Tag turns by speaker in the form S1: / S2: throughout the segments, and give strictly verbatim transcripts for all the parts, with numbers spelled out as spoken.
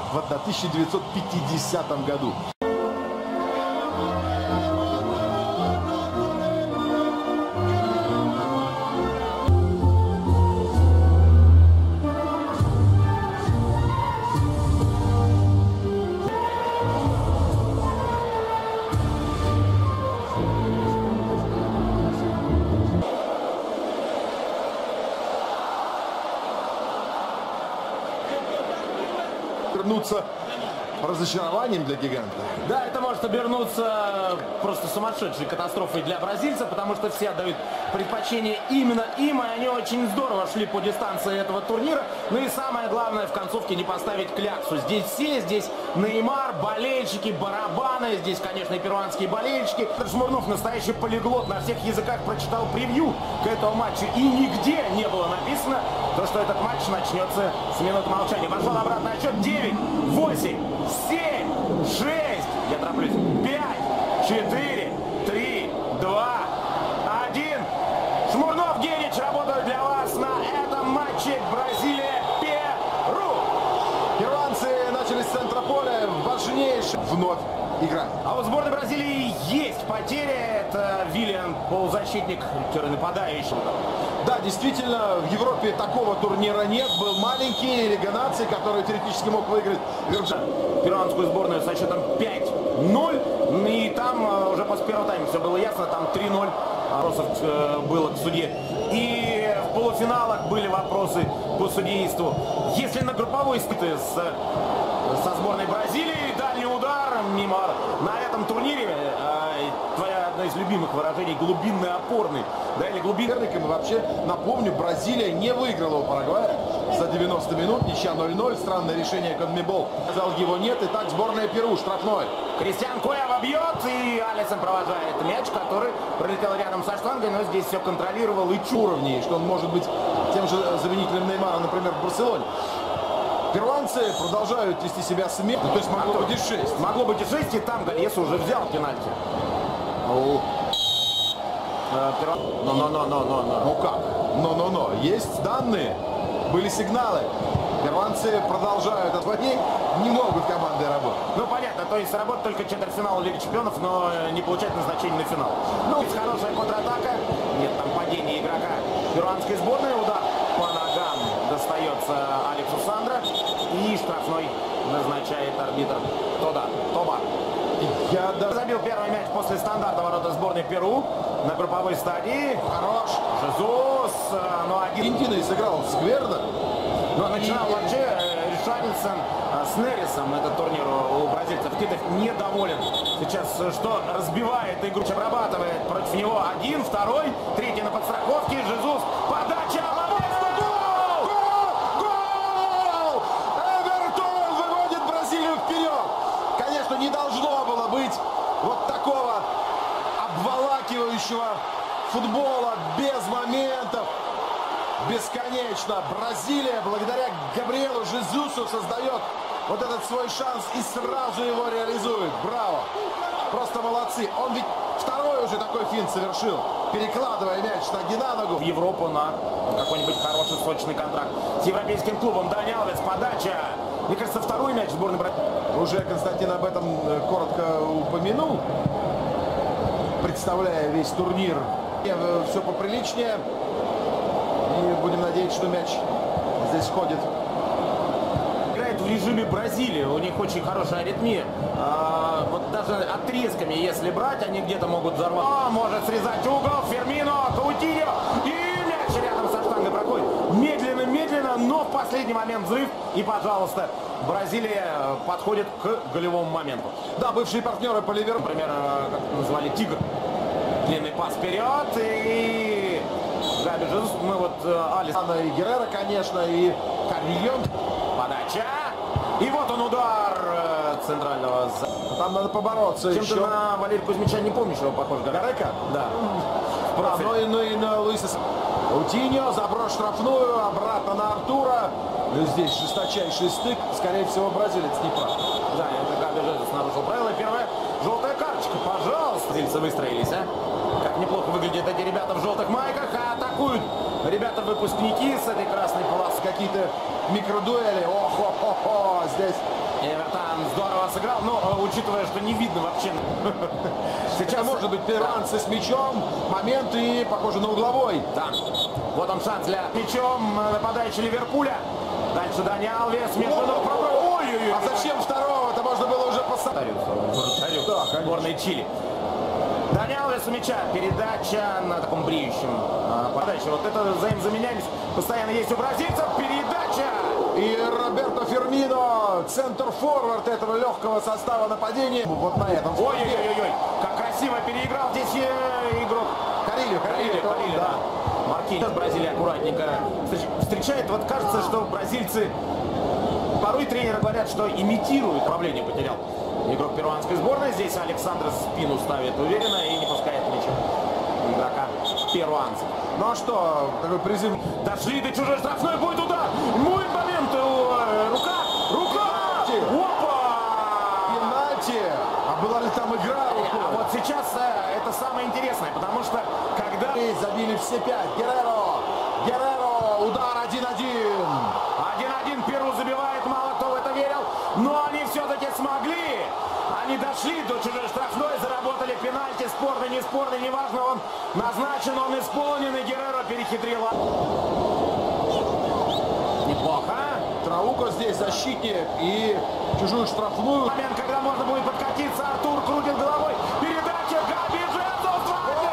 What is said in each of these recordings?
S1: в тысяча девятьсот пятидесятом году. Вернуться разочарованием для гиганта.
S2: Да, это может обернуться просто сумасшедшей катастрофой для бразильцев, потому что все отдают предпочтение именно им, и они очень здорово шли по дистанции этого турнира. Ну и самое главное, в концовке не поставить кляксу. Здесь все, здесь Неймар, болельщики, барабаны, здесь, конечно, и перуанские болельщики. Шмурнов, настоящий полиглот, на всех языках прочитал превью к этому матчу, и нигде не было написано, то, что этот матч начнется с минуты молчания. Пошел обратно отсчет. Девять, восемь, семь, шесть, я тороплюсь, пять, четыре, три, два, один. Шмурнов, Генич работают для вас на этом матче Бразилия-Перу.
S1: Перуанцы начали с центра поля, важнейший вновь игра.
S2: А у сборной Бразилии есть потеря. Это Виллиан, полузащитник, нападающий.
S1: Да, действительно, в Европе такого турнира нет. Был маленький Лига наций, который теоретически мог выиграть
S2: перуанскую сборную со счетом пять ноль. И там уже после первого тайма все было ясно. Там три ноль вопросов было к судье. И в полуфиналах были вопросы по судейству. Если на групповой стыке с, со сборной Бразилии, дальний удар мимо на этом турнире, твоя одна из любимых выражений, глубинный опорный, да, или глубинный.
S1: И вообще, напомню, Бразилия не выиграла у Парагвая за девяносто минут, ничья ноль ноль, странное решение Конмебол. Сказал, его нет, и так сборная Перу, штрафной.
S2: Кристиан Куэва бьет, и Алисон провожает мяч, который пролетел рядом со штангой, но здесь все контролировал и
S1: уровней, что он может быть тем же заменителем Неймара, например, в Барселоне. Перуанцы продолжают вести себя смело, то есть могло а быть и шесть.
S2: Могло быть и шесть, и там Гальесо уже взял пенальти. Но-но-но-но-но.
S1: Ну как? Но-но-но. Есть данные, были сигналы. Перуанцы продолжают отводить, не могут команды работать.
S2: Ну понятно, то есть работать только четвертьфинал Лиги Чемпионов, но не получать назначение на финал. Ну, хорошая контратака. Нет, там падение игрока перуанской сборной. Удар по ногам достается Алексу Сандро. И штрафной назначает арбитр Тода. Тоба.
S1: Я да...
S2: Забил первый мяч после стандарта ворота сборной Перу на групповой стадии.
S1: Хорош.
S2: Жезус. Но один...
S1: Аргентина сыграл скверно.
S2: Но начинал и... вообще Ришарлисон с Неррисом этот турнир у бразильцев. Титов недоволен. Сейчас что разбивает игру, обрабатывает против него один, второй, третий на подстраховке. Жезус. Подача.
S1: Гол! Гол! Эвертон выводит Бразилию вперед. Конечно, не должно было быть вот такого обволакивающего футбола без моментов. Бесконечно. Бразилия благодаря Габриэлу Жезусу создает вот этот свой шанс и сразу его реализует. Браво. Просто молодцы. Он ведь второй уже такой финт совершил, перекладывая мяч с ноги на ногу.
S2: В Европу на какой-нибудь хороший сочный контракт с европейским клубом. Дани Алвес, подача. Мне кажется, второй мяч сборной Бразилии.
S1: Уже Константин об этом коротко упомянул, представляя весь турнир. Все поприличнее. И будем надеяться, что мяч здесь ходит.
S2: Играет в режиме Бразилии. У них очень хорошая аритмия. А, вот даже отрезками, если брать, они где-то могут взорвать. А, может срезать угол. Фермино, Каутиньо. И мяч рядом со штангой проходит. Медленно-медленно, но в последний момент взрыв. И, пожалуйста, Бразилия подходит к голевому моменту.
S1: Да, бывшие партнеры по Ливерпулю.
S2: Например, как назвали, Тигр. Длинный пас вперед. И... Габи Жезус, мы вот Алис.
S1: И Геррера, конечно, и Карильон.
S2: Подача. И вот он удар центрального.
S1: Там надо побороться.
S2: Чем-то
S1: еще
S2: на Валерия Кузьмича не помнишь его, похож.
S1: Гарека?
S2: Да.
S1: А, ну, и, ну и на Луиса. Утиньо, заброс штрафную, обратно на Артура. Ну, здесь жесточайший стык. Скорее всего, бразилец не прав.
S2: Да, это Габи Жезус нарушил правила. Первая желтая карточка, пожалуйста. Бразильцы выстроились, а? Как неплохо выглядят эти ребята в желтых майках, а атакуют ребята-выпускники с этой красной полосы.
S1: Какие-то микродуэли. Ох-хо-хо-хо. Здесь
S2: Эвертон здорово сыграл, но учитывая, что не видно вообще.
S1: Сейчас может быть перуанцы с мячом. Момент и похоже на угловой.
S2: Да. Вот он шанс для мячом нападающий Ливерпуля. Дальше Дани Алвес. Ой-ой-ой.
S1: А зачем второго? Это можно было уже поставить.
S2: Да, сборной Чили. Дани Алвес у мяча. Передача на таком бреющем подаче. Вот это взаимозаменяемость постоянно есть у бразильцев. Передача.
S1: И Роберто Фермино, центр-форвард этого легкого состава нападения. Вот на этом.
S2: Ой-ой-ой, как красиво переиграл здесь игрок.
S1: Карильо, Карильо,
S2: Карильо, да. Маркиньос, Бразилия аккуратненько встречает. Вот кажется, что бразильцы, порой тренеры говорят, что имитируют. Управление потерял игрок перуанской сборной. Здесь Александр спину ставит уверенно и не пускает мяча игрока перуанцев.
S1: Ну а что, такой призыв.
S2: Дошли до чужой штрафной, будет удар. Мой момент, рука, рука. Опа!
S1: Пенальти. А была ли там игра?
S2: А вот сейчас это самое интересное, потому что когда...
S1: Забили все пять. Герреро. Герреро. Удар один-один.
S2: один-один. Перу забивает. Мало кто в это верил. Но они все-таки смогли. Они дошли до чужой штрафной. Заработали пенальти. Спорный, не спорный. Неважно, он назначен, он исполнен. И Герреро перехитрил. Неплохо.
S1: Трауко здесь защитник. И чужую штрафную.
S2: Момент, когда можно будет подкатиться. Артур крутит головой. Передача. Габи Жезус.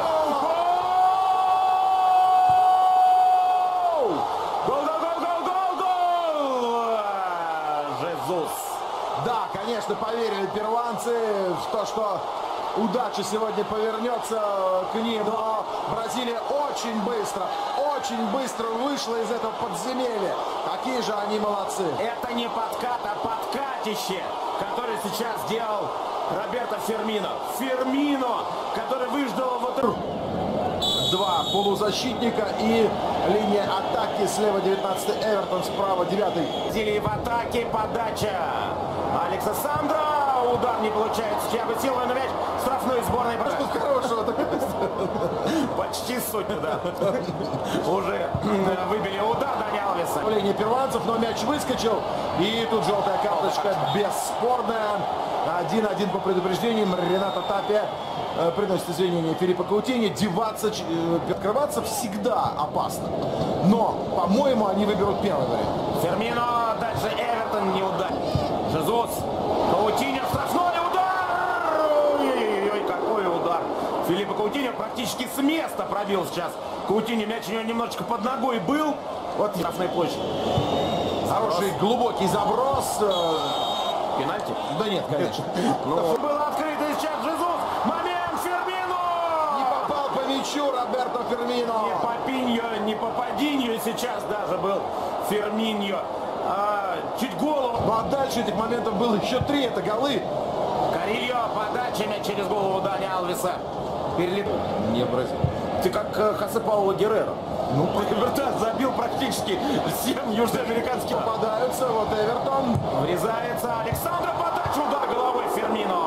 S1: Да, конечно, поверили перуанцы в то, что удача сегодня повернется к ним. Но Бразилия очень быстро, очень быстро вышла из этого подземелья. Какие же они молодцы.
S2: Это не подкат, а подкатище, который сейчас сделал Роберто Фермино. Фермино, который выждал вот эту...
S1: Два полузащитника и линия атаки. Слева девятнадцатый Эвертон, справа девятый.
S2: Бразилии в атаке, подача Алекса Сандро. Удар не получается. Тиаго Силва на мяч. Штрафной сборной.
S1: Что хорошего такого?
S2: Почти сотню, да. Уже выбили удар Дани Алвеса.
S1: Линия перуанцев, но мяч выскочил. И тут желтая карточка бесспорная. один-один по предупреждениям. Ренато Тапия приносит извинения Филиппо Каутиньо. Деваться, открываться всегда опасно. Но, по-моему, они выберут первый вариант.
S2: Фермино, дальше Эвертон, не удар. Жезус, Каутиньо, штрафной удар! Ой-ой-ой, какой удар! Филиппо Каутиньо практически с места пробил сейчас. Каутиньо, мяч у него немножечко под ногой был. Вот штрафной площадь.
S1: Хороший глубокий заброс.
S2: Пенальти?
S1: Да нет, конечно.
S2: Ну, был открытый сейчас Жезус. Момент, Фермино!
S1: Не попал по мячу Роберто Фермино.
S2: Не Папиньо, не Пападиньо сейчас даже был Ферминьо. А, чуть голову.
S1: Ну а дальше этих моментов было еще три. Это голы.
S2: Карильо, подача мяч через голову Дани Алвеса. Перелет.
S1: Не бросил.
S2: Ты как Хосе Пауло Герреро. Ну, Эвертон забил практически всем южноамериканским.
S1: Попадаются. Вот Эвертон.
S2: Врезается Александр. Подача, удар головой Фермино.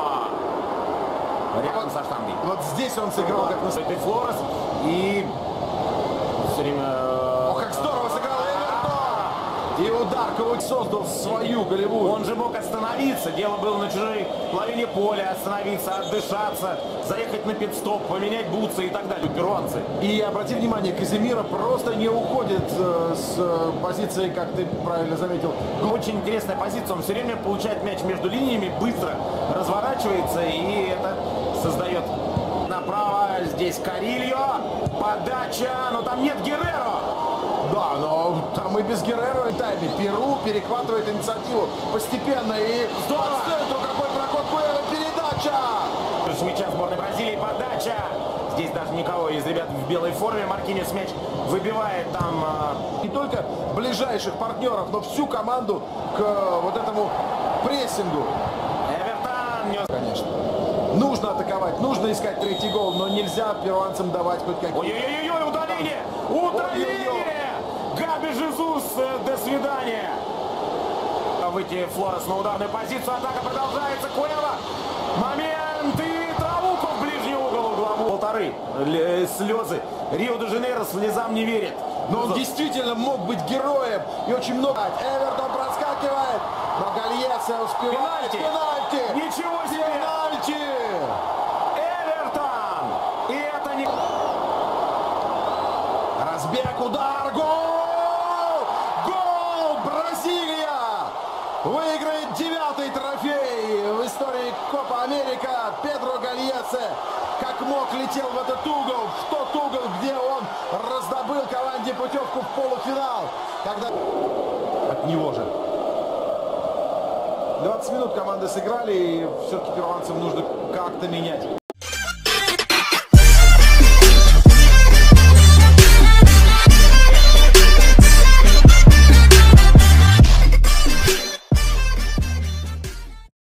S2: Рядом
S1: вот,
S2: со штангой.
S1: Вот здесь он сыграл как на...
S2: Это Флорес. И все время...
S1: О, как здорово сыграл Эвертон. И удар Каутиньо создал свою голевую.
S2: Он же мог остановиться. Дело было на чужой половине поля. Остановиться, отдышаться, заехать на пит-стоп, поменять бутсы и так далее. Перуанцы.
S1: И обрати внимание, Казимиро просто не уходит э, с э, позиции, как ты правильно заметил.
S2: Очень интересная позиция. Он все время получает мяч между линиями, быстро разворачивается, и это создает. Направо здесь Карильо. Подача, но там нет Герреро.
S1: Да, но там и без Герреро и тайме. Перу перехватывает инициативу постепенно. И
S2: здорово!
S1: Какой проход Куэва, передача!
S2: С мяча сборной Бразилии, подача. Здесь даже никого из ребят в белой форме. Маркиньос мяч выбивает там.
S1: Не только ближайших партнеров, но всю команду к вот этому прессингу.
S2: Эвертон нес.
S1: Конечно. Нужно атаковать, нужно искать третий гол, но нельзя перуанцам давать хоть какие-то.
S2: Ой-ой-ой, удаление! Удаление! Габи Жезус, до свидания! Выйти Флорес на ударную позицию, атака продолжается, Куэва! Момент и Трауко в ближний угол угловой. Полторы слезы. Рио-де-Жанейро слезам не верит.
S1: Но он действительно мог быть героем и очень много. Эвертон проскакивает, но Гальеце успевает.
S2: Пенальти.
S1: Пенальти.
S2: Ничего себе!
S1: Пенальти.
S2: Эвертон! И это не...
S1: Разбег, удар, гол! Гол! Бразилия выиграет девятый трофей в истории Копа Америка. Педро Гальеце как мог летел в этот угол, в тот угол, где он раздобыл команде путевку в полуфинал. Когда... От него же. двадцать минут команды сыграли, и все-таки перуанцам нужно как-то менять.